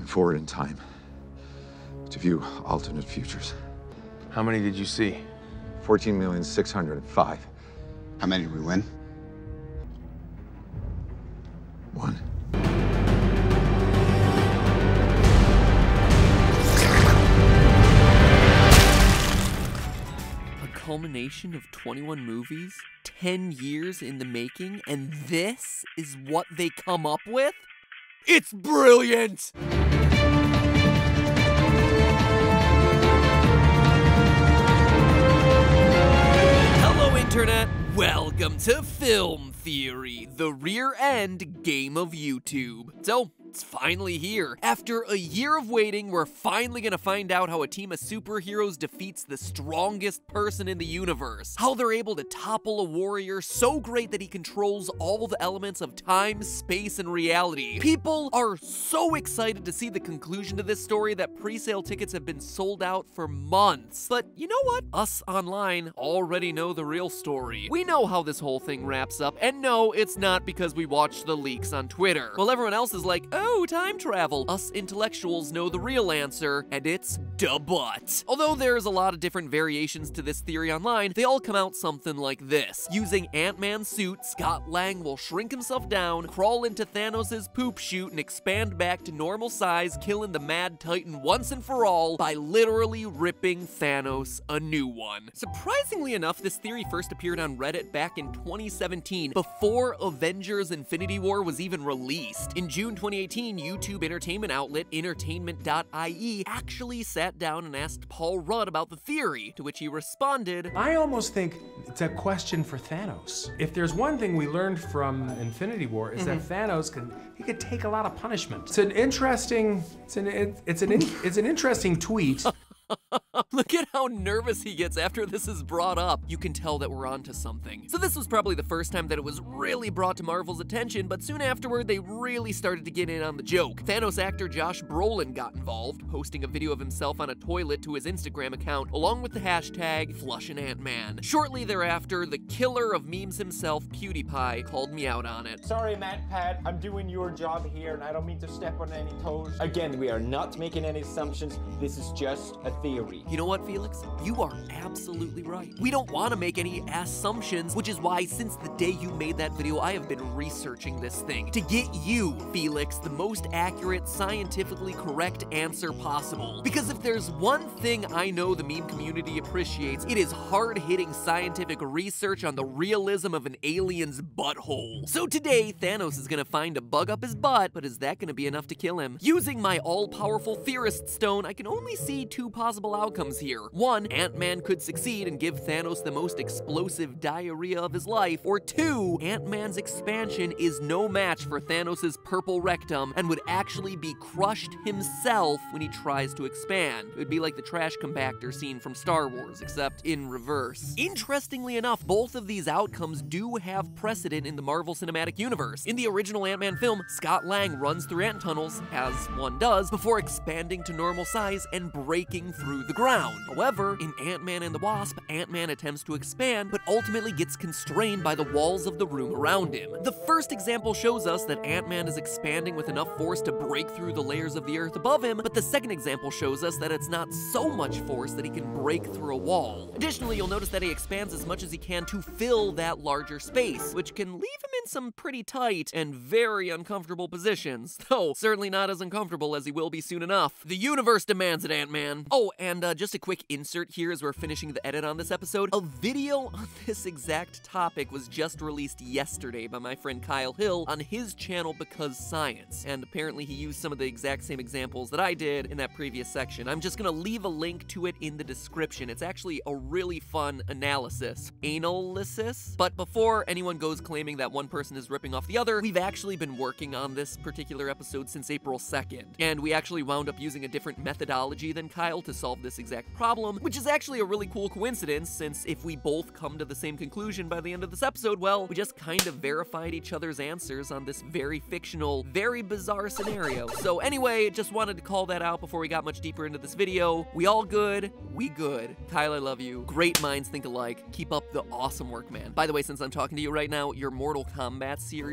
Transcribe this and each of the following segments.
forward in time to view alternate futures. How many did you see? 14,605,000. How many did we win? 1. Culmination of 21 movies, 10 years in the making, and this is what they come up with? It's brilliant! Hello, Internet! Welcome to Film Theory, the rear end game of YouTube. So, it's finally here. After a year of waiting, we're finally gonna find out how a team of superheroes defeats the strongest person in the universe. How they're able to topple a warrior so great that he controls all the elements of time, space, and reality. People are so excited to see the conclusion to this story that pre-sale tickets have been sold out for months. But you know what? Us online already know the real story. We know how this whole thing wraps up, and no, it's not because we watched the leaks on Twitter. While everyone else is like, oh, time travel. Us intellectuals know the real answer, and it's da butt. Although there's a lot of different variations to this theory online, they all come out something like this. Using Ant-Man's suit, Scott Lang will shrink himself down, crawl into Thanos' poop chute, and expand back to normal size, killing the Mad Titan once and for all by literally ripping Thanos a new one. Surprisingly enough, this theory first appeared on Reddit back in 2017, before Avengers Infinity War was even released. In June 2018, YouTube entertainment outlet Entertainment.ie actually sat down and asked Paul Rudd about the theory, to which he responded, I almost think it's a question for Thanos. If there's one thing we learned from Infinity War is that Thanos could take a lot of punishment. It's an interesting tweet. Look at how nervous he gets after this is brought up. You can tell that we're onto something. So this was probably the first time that it was really brought to Marvel's attention, but soon afterward, they really started to get in on the joke. Thanos actor Josh Brolin got involved, posting a video of himself on a toilet to his Instagram account, along with the hashtag #FlushingAntMan. Shortly thereafter, the killer of memes himself, PewDiePie, called me out on it. Sorry, MatPat, I'm doing your job here, and I don't mean to step on any toes. Again, we are not making any assumptions. This is just a theory. You know what, Felix? You are absolutely right. We don't want to make any assumptions, which is why since the day you made that video, I have been researching this thing to get you, Felix, the most accurate, scientifically correct answer possible. Because if there's one thing I know the meme community appreciates, it is hard-hitting scientific research on the realism of an alien's butthole. So today, Thanos is gonna find a bug up his butt, but is that gonna be enough to kill him? Using my all-powerful Theorist stone, I can only see two possible outcomes here. One, Ant-Man could succeed and give Thanos the most explosive diarrhea of his life, or two, Ant-Man's expansion is no match for Thanos' purple rectum and would actually be crushed himself when he tries to expand. It would be like the trash compactor scene from Star Wars, except in reverse. Interestingly enough, both of these outcomes do have precedent in the Marvel Cinematic Universe. In the original Ant-Man film, Scott Lang runs through ant tunnels, as one does, before expanding to normal size and breaking through the ground. However, in Ant-Man and the Wasp, Ant-Man attempts to expand, but ultimately gets constrained by the walls of the room around him. The first example shows us that Ant-Man is expanding with enough force to break through the layers of the earth above him, but the second example shows us that it's not so much force that he can break through a wall. Additionally, you'll notice that he expands as much as he can to fill that larger space, which can leave him in some pretty tight and very uncomfortable positions, though certainly not as uncomfortable as he will be soon enough. The universe demands it, Ant-Man. Oh, and just a quick insert here as we're finishing the edit on this episode. A video on this exact topic was just released yesterday by my friend Kyle Hill on his channel Because Science, and apparently he used some of the exact same examples that I did in that previous section. I'm just gonna leave a link to it in the description. It's actually a really fun analysis. Analysis? But before anyone goes claiming that one person is ripping off the other, we've actually been working on this particular episode since April 2nd, and we actually wound up using a different methodology than Kyle to solve this exact problem, which is actually a really cool coincidence, since if we both come to the same conclusion by the end of this episode, well, we just kind of verified each other's answers on this very fictional, very bizarre scenario. So anyway, just wanted to call that out before we got much deeper into this video. We all good, we good. Kyle, I love you. Great minds think alike. Keep up the awesome work, man. By the way, since I'm talking to you right now, your Mortal Kombat series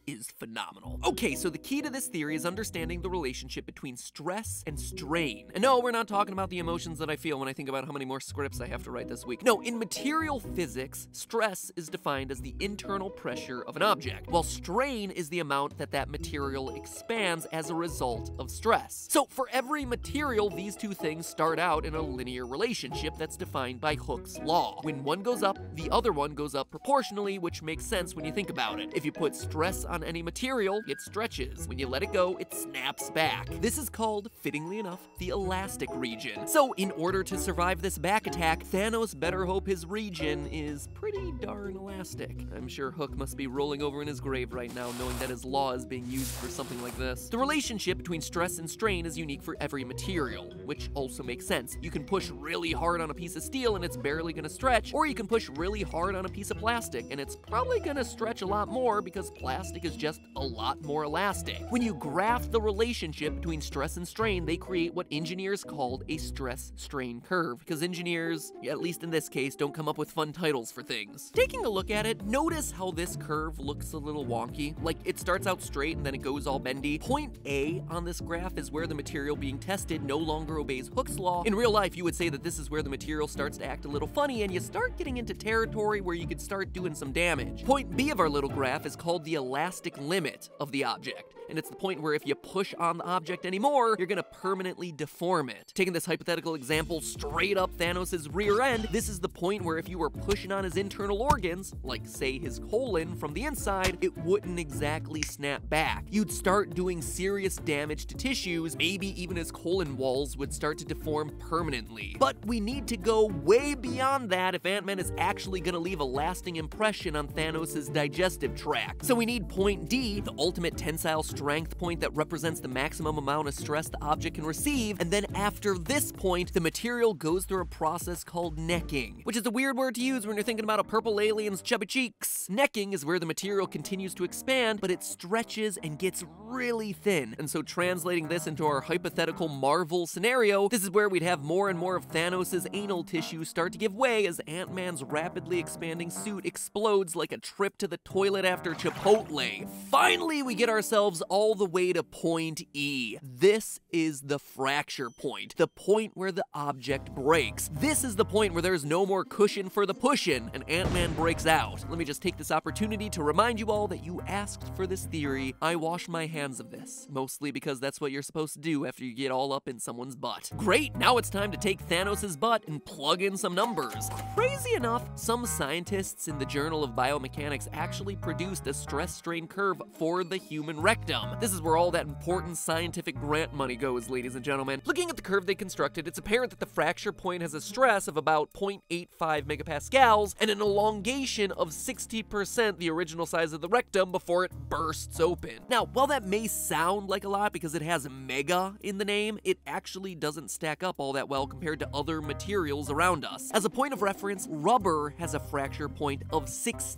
is phenomenal. Okay, so the key to this theory is understanding the relationship between stress and strain. And no, we're not talking about the emotions that I feel when I think about how many more scripts I have to write this week. No, in material physics, stress is defined as the internal pressure of an object, while strain is the amount that that material expands as a result of stress. So for every material, these two things start out in a linear relationship that's defined by Hooke's law. When one goes up, the other one goes up proportionally, which makes sense when you think about it. If you put stress on any material, it stretches. When you let it go, it snaps back. This is called, fittingly enough, the elastic region. So in order to survive this back attack, Thanos better hope his region is pretty darn elastic. I'm sure Hook must be rolling over in his grave right now, knowing that his law is being used for something like this. The relationship between stress and strain is unique for every material, which also makes sense. You can push really hard on a piece of steel and it's barely gonna stretch, or you can push really hard on a piece of plastic and it's probably gonna stretch a lot more because plastic is just a lot more elastic. When you graph the relationship between stress and strain, they create what engineers called a stress-strain curve, because engineers, at least in this case, don't come up with fun titles for things. Taking a look at it, notice how this curve looks a little wonky. Like, it starts out straight and then it goes all bendy. Point A on this graph is where the material being tested no longer obeys Hooke's law. In real life, you would say that this is where the material starts to act a little funny and you start getting into territory where you could start doing some damage. Point B of our little graph is called the elastic limit of the object, and it's the point where if you push on the object anymore, you're gonna permanently deform it. Taking this hypothetical example straight up Thanos' rear end, this is the point where if you were pushing on his internal organs, like say his colon from the inside, it wouldn't exactly snap back. You'd start doing serious damage to tissues, maybe even his colon walls would start to deform permanently. But we need to go way beyond that if Ant-Man is actually gonna leave a lasting impression on Thanos' digestive tract. So we need point D, the ultimate tensile strength point that represents the maximum amount of stress the object can receive, and then after this point, the material goes through a process called necking, which is a weird word to use when you're thinking about a purple alien's chubby cheeks. Necking is where the material continues to expand, but it stretches and gets really thin. And so translating this into our hypothetical Marvel scenario, this is where we'd have more and more of Thanos' anal tissue start to give way as Ant-Man's rapidly expanding suit explodes like a trip to the toilet after Chipotle. Finally, we get ourselves all the way to point E. This is the fracture point, the point where the object breaks. This is the point where there's no more cushion for the pushin', and Ant-Man breaks out. Let me just take this opportunity to remind you all that you asked for this theory. I wash my hands of this, mostly because that's what you're supposed to do after you get all up in someone's butt. Great, now it's time to take Thanos' butt and plug in some numbers. Crazy enough, some scientists in the Journal of Biomechanics actually produced a stress-strain curve for the human rectum. This is where all that important scientific grant money goes, ladies and gentlemen. Looking at the curve they constructed, it's apparent that the fracture point has a stress of about 0.85 megapascals and an elongation of 60% the original size of the rectum before it bursts open. Now, while that may sound like a lot because it has mega in the name, it actually doesn't stack up all that well compared to other materials around us. As a point of reference, rubber has a fracture point of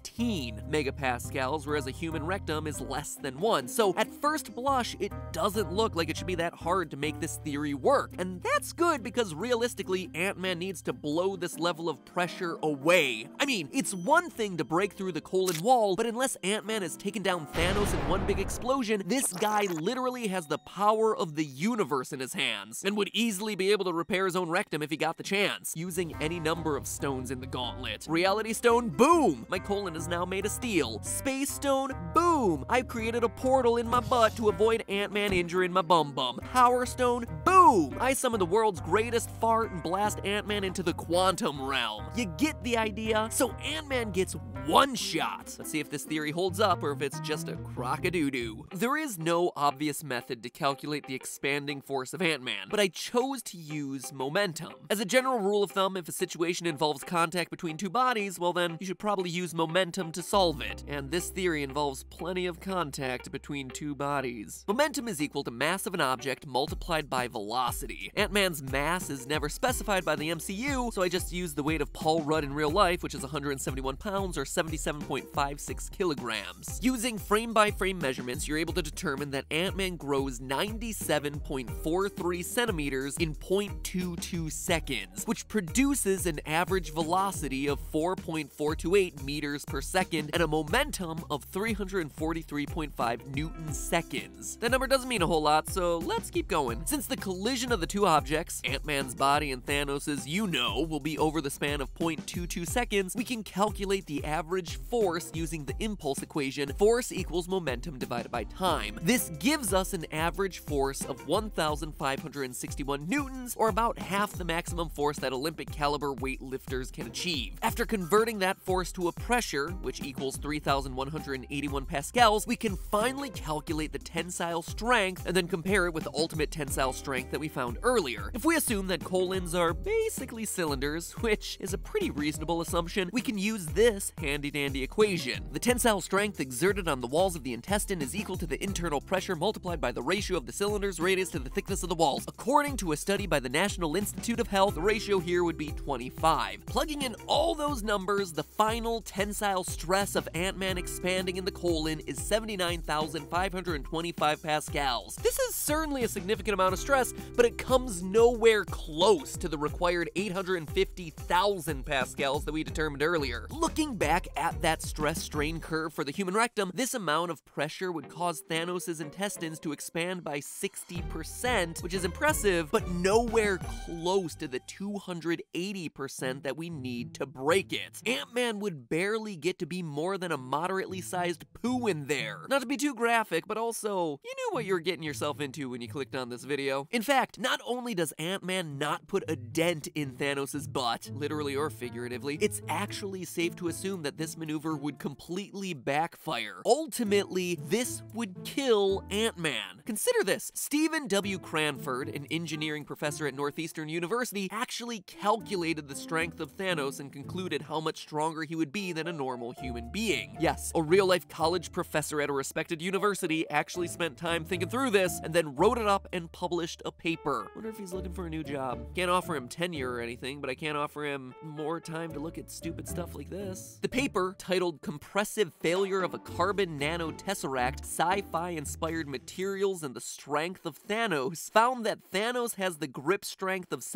16 megapascals, whereas a human rectum is less than 1. So at first blush, it doesn't look like it should be that hard to make this theory work. And that's good because realistically, Ant-Man needs to blow this level of pressure away. I mean, it's one thing to break through the colon wall, but unless Ant-Man has taken down Thanos in one big explosion, this guy literally has the power of the universe in his hands and would easily be able to repair his own rectum if he got the chance, using any number of stones in the gauntlet. Reality Stone, boom! My colon is now made of steel. Space Stone, boom! I've created a portal in my butt to avoid Ant-Man injuring my bum-bum. Power Stone, boom! I summon the world's greatest fart and blast Ant-Man into the quantum realm. You get the idea? So Ant-Man gets one shot. Let's see if this theory holds up or if it's just a crock-a-doo-doo. There is no obvious method to calculate the expanding force of Ant-Man, but I chose to use momentum. As a general rule of thumb, if a situation involves contact between two bodies, well then, you should probably use momentum to solve it. And this theory involves plenty of contact between two bodies. Momentum is equal to mass of an object multiplied by velocity. Ant-Man's mass is never specified by the MCU, so I just used the weight of Paul Rudd in real life, which is 171 pounds or 77.56 kilograms. Using frame-by-frame measurements, you're able to determine that Ant-Man grows 97.43 centimeters in 0.22 seconds, which produces an average velocity of 4.428 meters per second and a momentum of 343.5 Newton seconds. That number doesn't mean a whole lot, so let's keep going. Since the collision of the two objects, Ant-Man's body and Thanos' will be over the span of 0.22 seconds, we can calculate the average force using the impulse equation, force equals momentum divided by time. This gives us an average force of 1,561 newtons, or about half the maximum force that Olympic caliber weightlifters can achieve. After converting that force to a pressure, which equals 3,181 pascals, we can finally calculate the tensile strength and then compare it with the ultimate tensile strength that we found earlier. If we assume that colons are basically cylinders, which is a pretty reasonable assumption, we can use this handy-dandy equation. The tensile strength exerted on the walls of the intestine is equal to the internal pressure multiplied by the ratio of the cylinder's radius to the thickness of the walls. According to a study by the National Institute of Health, the ratio here would be 25. Plugging in all those numbers, the final tensile stress of Ant-Man expanding in the colon is 79,525 pascals. This is certainly a significant amount of stress, but it comes nowhere close to the required 850,000 pascals that we determined earlier. Looking back at that stress-strain curve for the human rectum, this amount of pressure would cause Thanos' intestines to expand by 60%, which is impressive, but nowhere close to the 280% that we need to break it. Ant-Man would barely get to be more than a moderately sized poo in there. Not to be too graphic, but also, you knew what you were getting yourself into when you clicked on this video. In fact, not only does Ant-Man not put a dent in Thanos' butt, literally or figuratively, it's actually safe to assume that this maneuver would completely backfire. Ultimately, this would kill Ant-Man. Consider this. Stephen W. Cranford, an engineering professor at Northeastern University, actually calculated the strength of Thanos and concluded how much stronger he would be than a normal human being. Yes, a real-life college professor at a respected university actually spent time thinking through this and then wrote it up and published a paper. Wonder if he's looking for a new job. Can't offer him tenure or anything, but I can't offer him more time to look at stupid stuff like this. The paper, titled Compressive Failure of a Carbon Nanotesseract, Sci-Fi Inspired Materials and the Strength of Thanos, found that Thanos has the grip strength of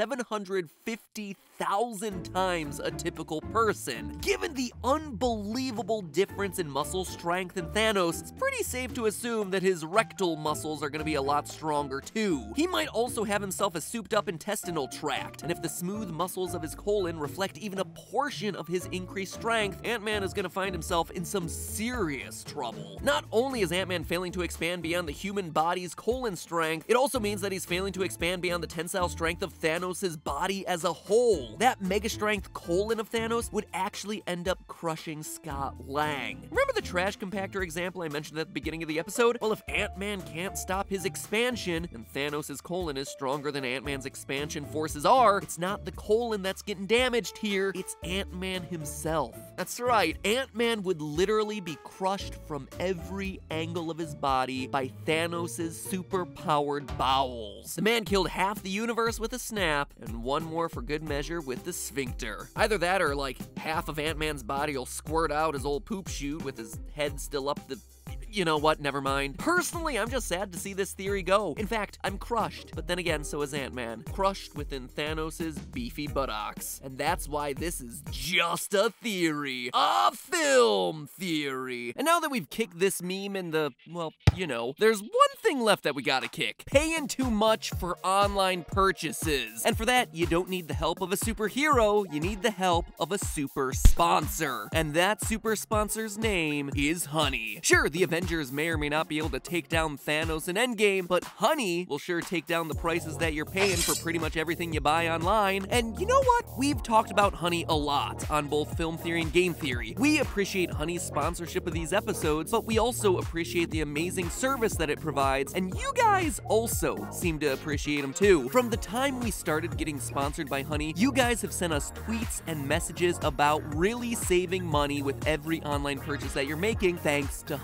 750,000 times a typical person. Given the unbelievable difference in muscle strength in Thanos, it's pretty safe to assume that his rectal muscles are going to be a lot stronger too. He might also have himself a souped up intestinal tract, and if the smooth muscles of his colon reflect even a portion of his increased strength, Ant-Man is going to find himself in some serious trouble. Not only is Ant-Man failing to expand beyond the human body's colon strength, it also means that he's failing to expand beyond the tensile strength of Thanos' body as a whole. That mega strength colon of Thanos would actually end up crushing Scott Lang. Remember the trash compactor example I mentioned at the beginning of the episode? Well, if Ant-Man can't stop his expansion, and Thanos' colon is stronger than Ant-Man's expansion forces are, it's not the colon that's getting damaged here, it's Ant-Man himself. That's right, Ant-Man would literally be crushed from every angle of his body by Thanos' super-powered bowels. The man killed half the universe with a snap, and one more for good measure with the sphincter. Either that or like half of Ant-Man's body will squirt out his old poop chute with his head still up the... You know what, never mind. Personally, I'm just sad to see this theory go. In fact, I'm crushed, but then again, so is Ant-Man. Crushed within Thanos' beefy buttocks. And that's why this is just a theory. A film theory. And now that we've kicked this meme in the, well, you know, there's one thing left that we gotta kick. Paying too much for online purchases. And for that, you don't need the help of a superhero, you need the help of a super sponsor. And that super sponsor's name is Honey. Sure, the Avengers may or may not be able to take down Thanos in Endgame, but Honey will sure take down the prices that you're paying for pretty much everything you buy online. And you know what? We've talked about Honey a lot on both Film Theory and Game Theory. We appreciate Honey's sponsorship of these episodes, but we also appreciate the amazing service that it provides, and you guys also seem to appreciate them too. From the time we started getting sponsored by Honey, you guys have sent us tweets and messages about really saving money with every online purchase that you're making thanks to Honey.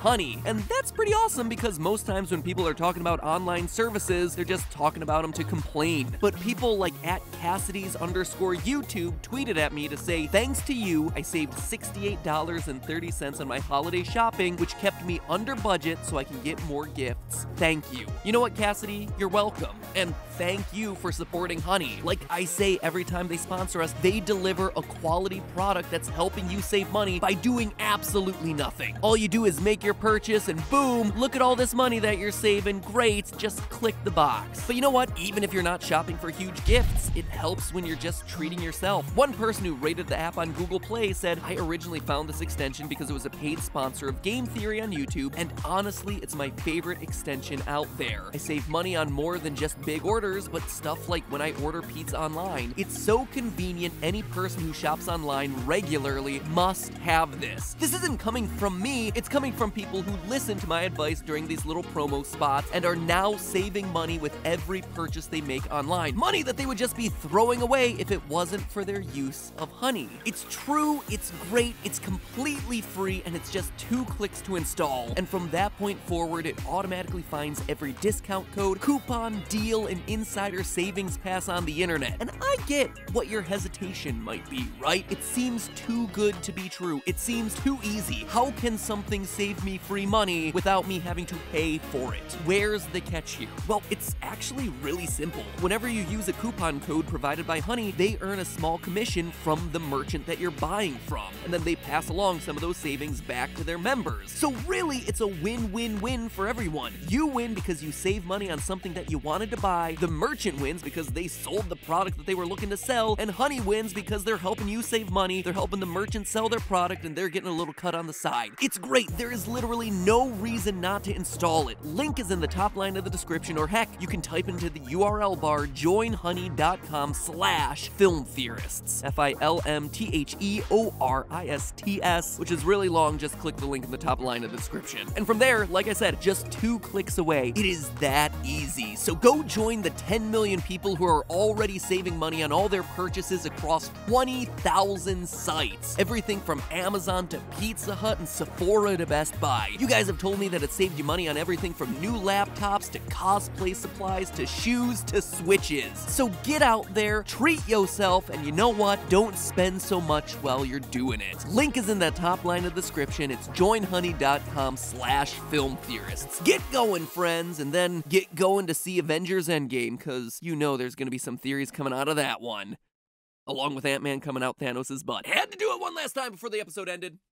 And that's pretty awesome because most times when people are talking about online services, they're just talking about them to complain. But people like @Cassidy's_YouTube tweeted at me to say, thanks to you, I saved $68.30 on my holiday shopping, which kept me under budget so I can get more gifts. Thank you. You know what, Cassidy? You're welcome. And thank you for supporting Honey. Like I say every time they sponsor us, they deliver a quality product that's helping you save money by doing absolutely nothing. All you do is make your purchase and boom, look at all this money that you're saving. Great, just click the box. But you know what? Even if you're not shopping for huge gifts, it helps when you're just treating yourself. One person who rated the app on Google Play said, I originally found this extension because it was a paid sponsor of Game Theory on YouTube, and honestly, it's my favorite extension out there. I save money on more than just big orders, but stuff like when I order pizza online. It's so convenient, any person who shops online regularly must have this. This isn't coming from me, it's coming from people who listen to my advice during these little promo spots and are now saving money with every purchase they make online. Money that they would just be throwing away if it wasn't for their use of Honey. It's true, it's great, it's completely free, and it's just 2 clicks to install. And from that point forward, it automatically finds every discount code, coupon, deal, and insider savings pass on the internet. And I get what your hesitation might be, right? It seems too good to be true. It seems too easy. How can something save me free money without me having to pay for it? Where's the catch here? Well, it's actually really simple. Whenever you use a coupon code provided by Honey, they earn a small commission from the merchant that you're buying from, and then they pass along some of those savings back to their members. So really, it's a win-win-win for everyone. You win because you save money on something that you wanted to buy, the merchant wins because they sold the product that they were looking to sell, and Honey wins because they're helping you save money, they're helping the merchant sell their product, and they're getting a little cut on the side. It's great. There is literally no reason not to install it. Link is in the top line of the description, or heck, you can type into the URL bar joinhoney.com/filmtheorists. FILMTHEORISTS, which is really long. Just click the link in the top line of the description. And from there, like I said, just 2 clicks away. It is that easy. So go join the 10 million people who are already saving money on all their purchases across 20,000 sites. Everything from Amazon to Pizza Hut and Sephora to Best Buy. You guys have told me that it saved you money on everything from new laptops to cosplay supplies to shoes to Switches. So get out there, treat yourself, and you know what? Don't spend so much while you're doing it. Link is in that top line of the description. It's joinhoney.com/filmtheorists. Get going, friends, and then get going to see Avengers Endgame, because you know there's going to be some theories coming out of that one. Along with Ant-Man coming out Thanos' butt. Had to do it one last time before the episode ended.